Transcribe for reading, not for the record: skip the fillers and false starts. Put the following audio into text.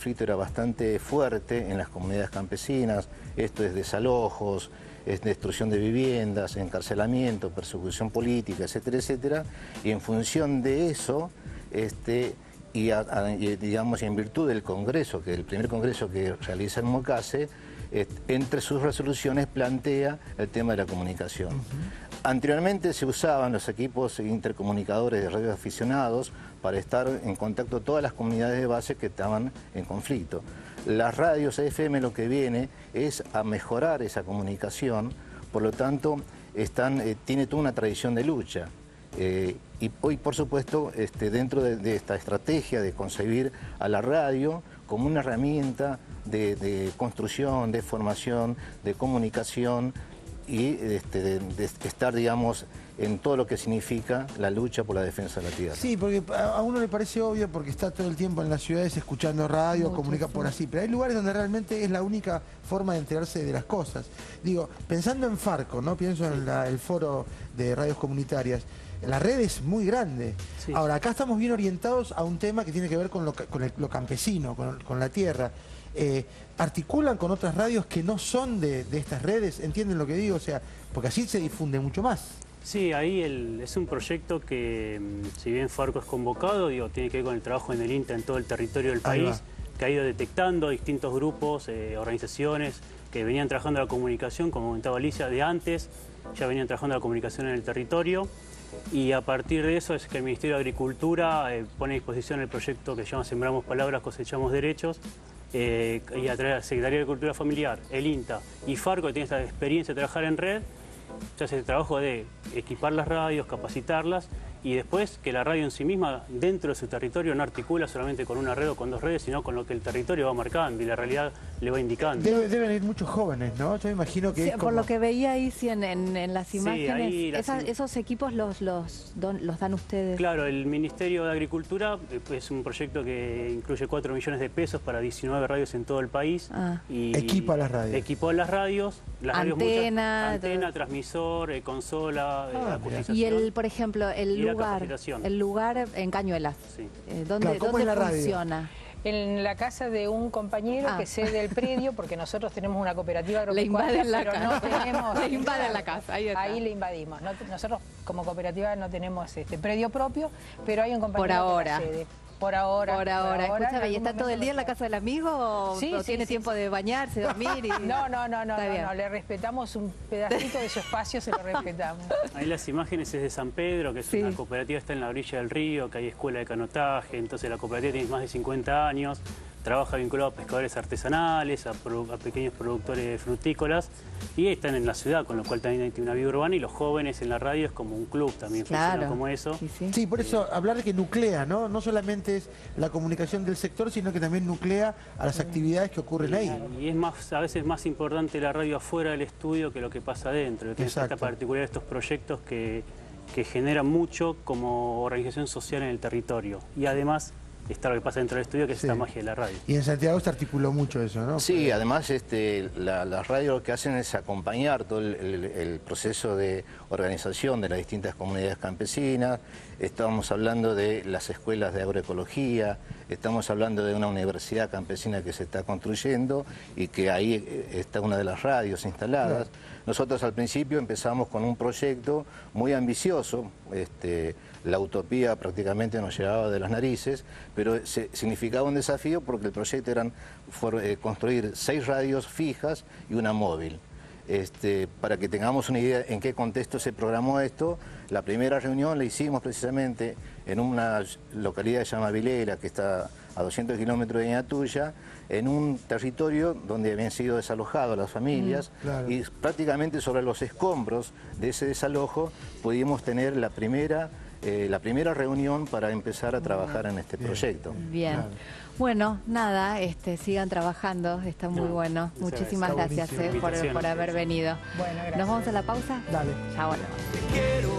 conflicto era bastante fuerte en las comunidades campesinas. Esto es desalojos, es destrucción de viviendas, encarcelamiento, persecución política, etcétera, etcétera. Y en función de eso, digamos, en virtud del Congreso, que el primer Congreso que realiza el MOCASE, entre sus resoluciones plantea el tema de la comunicación. Anteriormente se usaban los equipos intercomunicadores de radioaficionados para estar en contacto todas las comunidades de base que estaban en conflicto. Las radios FM lo que viene es a mejorar esa comunicación, por lo tanto tiene toda una tradición de lucha. Y hoy, por supuesto, dentro de esta estrategia de concebir a la radio como una herramienta de construcción, de formación, de comunicación y de estar, digamos, en todo lo que significa la lucha por la defensa de la tierra. Sí, porque a uno le parece obvio porque está todo el tiempo en las ciudades escuchando radio, mucho, comunica por así, pero hay lugares donde realmente es la única forma de enterarse de las cosas. Digo, pensando en Farco, ¿no? Pienso en el foro de radios comunitarias. La red es muy grande. Sí. Ahora, acá estamos bien orientados a un tema que tiene que ver con lo campesino, con la tierra. ¿Articulan con otras radios que no son de estas redes? ¿Entienden lo que digo? O sea, porque así se difunde mucho más. Sí, ahí es un proyecto que, si bien Farco es convocado, tiene que ver con el trabajo en el INTA en todo el territorio del país, que ha ido detectando distintos grupos, organizaciones que venían trabajando la comunicación, como comentaba Alicia, de antes, ya venían trabajando la comunicación en el territorio. Y a partir de eso es que el Ministerio de Agricultura pone a disposición el proyecto que se llama Sembramos Palabras, Cosechamos Derechos, y a través de la Secretaría de Agricultura Familiar, el INTA y Farco, que tiene esta experiencia de trabajar en red, se hace el trabajo de equipar las radios, capacitarlas y después que la radio en sí misma, dentro de su territorio, no articula solamente con una red o con dos redes, sino con lo que el territorio va marcando y la realidad le va indicando. Deben ir muchos jóvenes, ¿no? Yo me imagino que sí, es como... Por lo que veía ahí sí, en las imágenes, sí, esos equipos los dan ustedes. Claro, el Ministerio de Agricultura es un proyecto que incluye 4 millones de pesos para 19 radios en todo el país. Y equipa las radios. Equipó las radios. Antena, transmisor, consola, y por ejemplo, el lugar en Cañuelas, sí. ¿dónde funciona? En la casa de un compañero que cede el predio, porque nosotros tenemos una cooperativa Le agropecuaria, invaden la pero casa. no tenemos... Le invaden la casa, ahí le invadimos. Nosotros como cooperativa no tenemos predio propio, pero hay un compañero que la cede. Por ahora. Escúchame, ¿y está todo el día en la casa del amigo o tiene tiempo de bañarse, dormir? No, le respetamos un pedacito de su espacio, se lo respetamos. Ahí las imágenes es de San Pedro, que es una cooperativa, está en la orilla del río, que hay escuela de canotaje, entonces la cooperativa tiene más de 50 años, trabaja vinculado a pescadores artesanales, a pequeños productores frutícolas, y están en la ciudad, con lo cual también tiene una vida urbana, y los jóvenes en la radio es como un club también, funciona como eso. Sí, por eso hablar de que nuclea, ¿no? No solamente es la comunicación del sector, sino que también nuclea a las actividades que ocurren ahí. Y es a veces más importante la radio afuera del estudio que lo que pasa adentro. Que es esta particularidad de estos proyectos que generan mucho como organización social en el territorio. Y además está lo que pasa dentro del estudio, que es esta magia de la radio. Y en Santiago se articuló mucho eso, ¿no? Sí, además las radios lo que hacen es acompañar todo el proceso de organización de las distintas comunidades campesinas. Estamos hablando de las escuelas de agroecología, estamos hablando de una universidad campesina que se está construyendo y que ahí está una de las radios instaladas. Nosotros al principio empezamos con un proyecto muy ambicioso, la utopía prácticamente nos llevaba de las narices, pero significaba un desafío porque el proyecto era construir 6 radios fijas y una móvil. Para que tengamos una idea en qué contexto se programó esto, la primera reunión la hicimos precisamente en una localidad que se llama Vilera, que está a 200 kilómetros de Ñatuya, en un territorio donde habían sido desalojadas las familias, y prácticamente sobre los escombros de ese desalojo pudimos tener la primera reunión para empezar a trabajar en este proyecto. Bien. Bueno, nada, sigan trabajando, está muy bueno. Muchísimas gracias por haber venido. Bueno, gracias. ¿Nos vamos a la pausa? Dale. Ya volvemos.